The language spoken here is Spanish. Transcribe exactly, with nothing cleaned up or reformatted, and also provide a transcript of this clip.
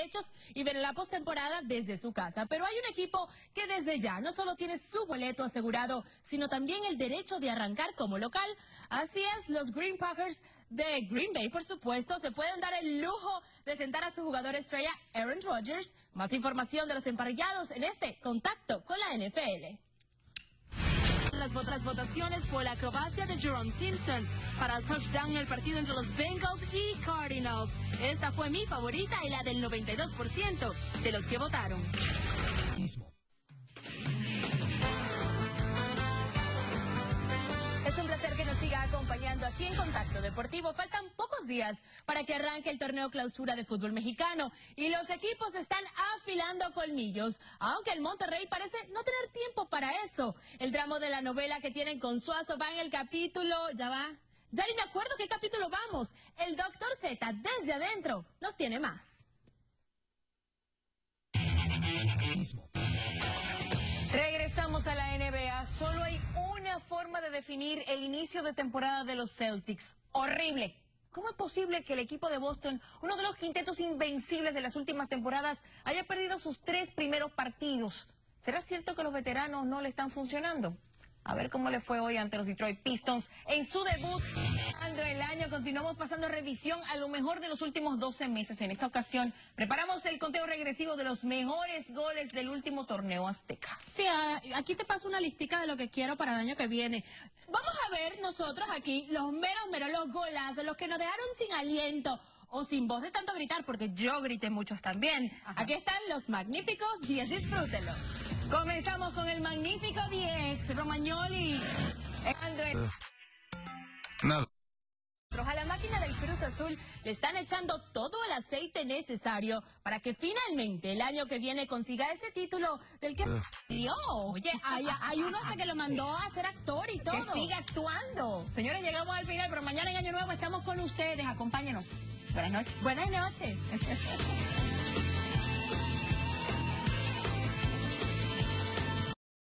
derechos y ver la postemporada desde su casa. Pero hay un equipo que desde ya no solo tiene su boleto asegurado, sino también el derecho de arrancar como local. Así es, los Green Packers de Green Bay, por supuesto, se pueden dar el lujo de sentar a su jugador estrella Aaron Rodgers. Más información de los emparellados en este Contacto con la N F L. Las, vot las votaciones fue la acrobacia de Jerome Simpson para el touchdown en el partido entre los Bengals y Cardinals. Esta fue mi favorita y la del noventa y dos por ciento de los que votaron. Es un placer que nos siga acompañando aquí en Contacto Deportivo. Faltan pocos días para que arranque el torneo clausura de fútbol mexicano y los equipos están afilando colmillos, aunque el Monterrey parece no tener tiempo para eso. El drama de la novela que tienen con Suazo va en el capítulo, ya va, ya ni me acuerdo qué capítulo vamos. El doctor Z desde adentro nos tiene más. Regresamos a la N B A. Solo hay una forma de definir el inicio de temporada de los Celtics. Horrible. ¿Cómo es posible que el equipo de Boston, uno de los quintetos invencibles de las últimas temporadas, haya perdido sus tres primeros partidos? ¿Será cierto que los veteranos no le están funcionando? A ver cómo le fue hoy ante los Detroit Pistons en su debut. El año continuamos pasando revisión a lo mejor de los últimos doce meses. En esta ocasión preparamos el conteo regresivo de los mejores goles del último torneo azteca. Sí, aquí te paso una listica de lo que quiero para el año que viene. Vamos a ver nosotros aquí los meros, meros, los golazos, los que nos dejaron sin aliento o sin voz de tanto gritar, porque yo grité muchos también. Ajá. Aquí están los magníficos diez, disfrútenlos. Comenzamos con el magnífico diez, Romagnoli. Uh, Nada. A la máquina del Cruz Azul le están echando todo el aceite necesario para que finalmente el año que viene consiga ese título del que... Uh. Dios, oye, hay, hay uno hasta que lo mandó a ser actor y todo. Que siga actuando. Señores, llegamos al final, pero mañana en Año Nuevo estamos con ustedes. Acompáñenos. Buenas noches. Buenas noches.